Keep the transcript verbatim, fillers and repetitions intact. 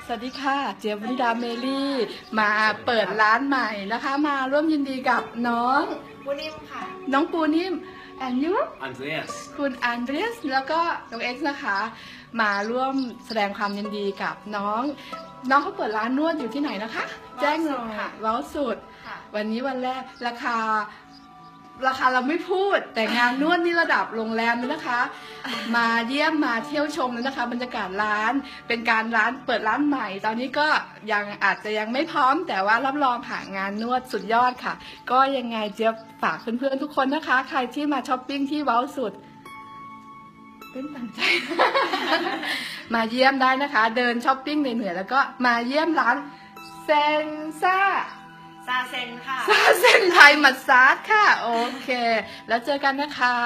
สวัสดีค่ะเจี๊ยบวนิดาเมลี่มาเปิดร้านใหม่นะคะมาร่วมยินดีกับน้องปูนิ่มค่ะน้องปูนิ่มแอนยูอันเดรียสคุณอันเดรียสแล้วก็น้องเอ็กซ์นะคะมาร่วมแสดงความยินดีกับน้องน้องเขาเปิดร้านนวดอยู่ที่ไหนนะคะแจ้งหน่อยว้าวสุดวันนี้วันแรกราคาราคาเราไม่พูดแต่งานนวดนี่ระดับโรงแรมเลยนะคะมาเยี่ยมมาเที่ยวชมเลยนะคะบรรยากาศร้านเป็นการร้านเปิดร้านใหม่ตอนนี้ก็ยังอาจจะยังไม่พร้อมแต่ว่ารับรองผ่านงานนวดสุดยอดค่ะก็ยังไงเจี๊ยบฝากเพื่อนๆทุกคนนะคะใครที่มาช้อปปิ้งที่ว้าวสุดเป็นตั้งใจ มาเยี่ยมได้นะคะเดินช้อปปิ้งเหนื่อยๆแล้วก็มาเยี่ยมร้านเซนซ่าซาเซนค่ะซาเซนไทยมัสซาจค่ะโอเคแล้วเจอกันนะคะ